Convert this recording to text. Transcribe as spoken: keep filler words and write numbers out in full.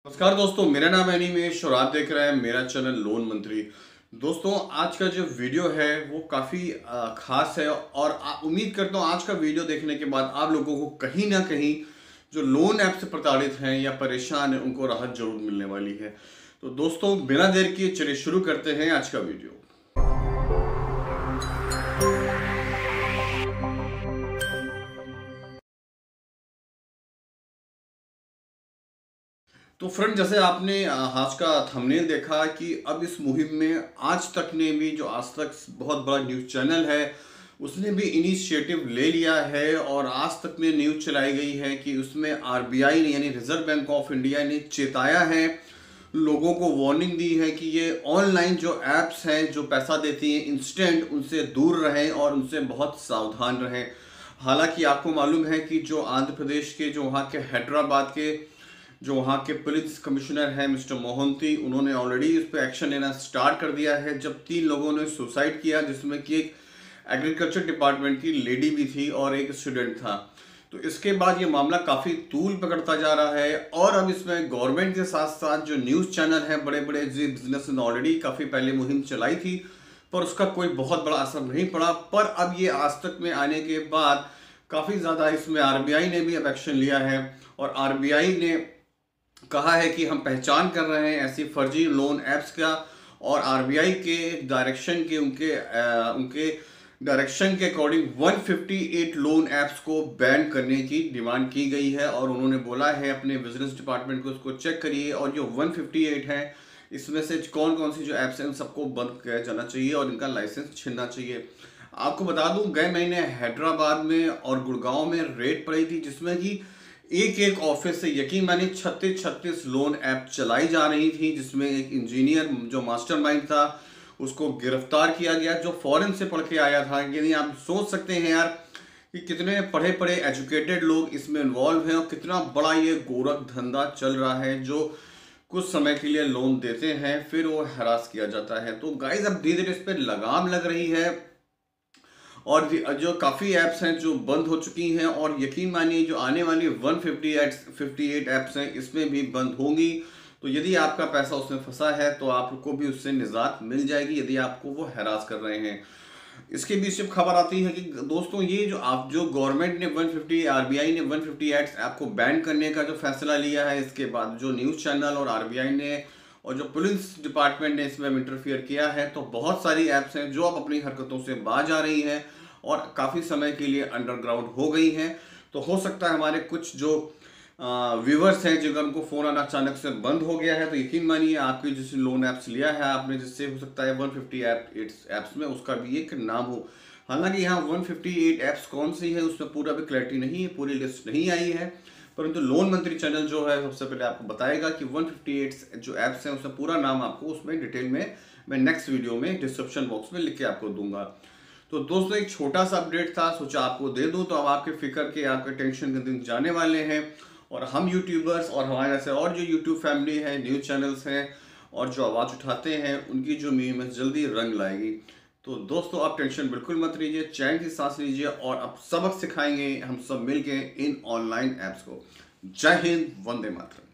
नमस्कार दोस्तों, मेरा नाम है अनिमेश और आप देख रहे हैं मेरा चैनल लोन मंत्री। दोस्तों, आज का जो वीडियो है वो काफ़ी खास है और उम्मीद करता हूँ आज का वीडियो देखने के बाद आप लोगों को कहीं ना कहीं जो लोन ऐप से प्रताड़ित हैं या परेशान हैं उनको राहत जरूर मिलने वाली है। तो दोस्तों, बिना देर किए चलिए शुरू करते हैं आज का वीडियो। तो फ्रेंड, जैसे आपने आज का थंबनेल देखा कि अब इस मुहिम में आज तक ने भी, जो आज तक बहुत बड़ा न्यूज़ चैनल है, उसने भी इनिशिएटिव ले लिया है और आज तक में न्यूज़ चलाई गई है कि उसमें आरबीआई ने यानी रिजर्व बैंक ऑफ इंडिया ने चेताया है, लोगों को वार्निंग दी है कि ये ऑनलाइन जो ऐप्स हैं जो पैसा देती हैं इंस्टेंट, उनसे दूर रहें और उनसे बहुत सावधान रहें। हालांकि आपको मालूम है कि जो आंध्र प्रदेश के, जो वहाँ के हैदराबाद के जो वहाँ के पुलिस कमिश्नर हैं मिस्टर मोहंती, उन्होंने ऑलरेडी इस पर एक्शन लेना स्टार्ट कर दिया है। जब तीन लोगों ने सुसाइड किया, जिसमें कि एक एग्रीकल्चर डिपार्टमेंट की लेडी भी थी और एक स्टूडेंट था, तो इसके बाद ये मामला काफ़ी तूल पकड़ता जा रहा है। और अब इसमें गवर्नमेंट के साथ साथ जो न्यूज़ चैनल हैं, बड़े बड़े जी बिजनेस ने ऑलरेडी काफ़ी पहले मुहिम चलाई थी, पर उसका कोई बहुत बड़ा असर नहीं पड़ा। पर अब ये आज तक में आने के बाद काफ़ी ज़्यादा इसमें आरबीआई ने भी अब एक्शन लिया है और आरबीआई ने कहा है कि हम पहचान कर रहे हैं ऐसी फर्जी लोन ऐप्स का, और आरबीआई के डायरेक्शन के उनके आ, उनके डायरेक्शन के अकॉर्डिंग एक सौ अट्ठावन लोन ऐप्स को बैन करने की डिमांड की गई है। और उन्होंने बोला है अपने बिजनेस डिपार्टमेंट को उसको चेक करिए और जो एक सौ अट्ठावन है इसमें से कौन कौन सी जो ऐप्स हैं उन सबको बंद किया जाना चाहिए और इनका लाइसेंस छीनना चाहिए। आपको बता दूं, गए महीने हैदराबाद में और गुड़गांव में रेड पड़ी थी, जिसमें कि एक एक ऑफिस से यकीन मानिए छत्तीस छत्तीस लोन ऐप चलाई जा रही थी, जिसमें एक इंजीनियर जो मास्टरमाइंड था उसको गिरफ्तार किया गया, जो फॉरेन से पढ़ के आया था। यानी आप सोच सकते हैं यार कि कितने पढ़े पढ़े एजुकेटेड लोग इसमें इन्वॉल्व हैं और कितना बड़ा ये गोरख धंधा चल रहा है, जो कुछ समय के लिए लोन देते हैं फिर वो हरास किया जाता है। तो गाइज, अब धीरे धीरे इस पर लगाम लग रही है और जो काफ़ी ऐप्स हैं जो बंद हो चुकी हैं, और यकीन मानिए जो आने वाली एक सौ अट्ठावन ऐप्स हैं इसमें भी बंद होंगी। तो यदि आपका पैसा उसमें फंसा है तो आपको भी उससे निजात मिल जाएगी यदि आपको वो हरास कर रहे हैं। इसके बीच जब खबर आती है कि दोस्तों, ये जो आप जो गवर्नमेंट ने एक सौ पचास आरबीआई ने एक सौ अट्ठावन ऐप को बैन करने का जो फैसला लिया है, इसके बाद जो न्यूज़ चैनल और आरबीआई ने और जो पुलिस डिपार्टमेंट ने इसमें इंटरफियर किया है, तो बहुत सारी ऐप्स हैं जो अब अपनी हरकतों से बाज आ रही हैं और काफ़ी समय के लिए अंडरग्राउंड हो गई हैं। तो हो सकता है हमारे कुछ जो व्यूवर्स हैं जिनका उनको फ़ोन आना अचानक से बंद हो गया है, तो यकीन मानिए आपकी जिस लोन ऐप्स लिया है आपने, जिससे हो सकता है एक सौ पचास ऐप ऐप्स में उसका भी एक नाम हो। हालांकि यहाँ एक सौ अट्ठावन ऐप्स कौन सी है उसमें पूरा भी क्लैरिटी नहीं है, पूरी लिस्ट नहीं आई है, परंतु लोन मंत्री चैनल जो है सबसे पहले आपको बताएगा कि एक सौ अट्ठावन जो ऐप्स हैं उसका पूरा नाम आपको उसमें डिटेल में मैं नेक्स्ट वीडियो में डिस्क्रिप्शन बॉक्स में लिख के आपको दूंगा। तो दोस्तों, एक छोटा सा अपडेट था, सोचा आपको दे दूं, तो अब आपके फिक्र के, आपके टेंशन के दिन जाने वाले हैं और हम यूट्यूबर्स और हमारे ऐसे और जो यूट्यूब फैमिली है, न्यूज़ चैनल्स हैं और जो आवाज़ उठाते हैं, उनकी जो मुहिम है जल्दी रंग लाएगी। तो दोस्तों, आप टेंशन बिल्कुल मत लीजिए, चैन की सांस लीजिए और अब सबक सिखाएंगे हम सब मिलके इन ऑनलाइन ऐप्स को। जय हिंद, वंदे मातरम।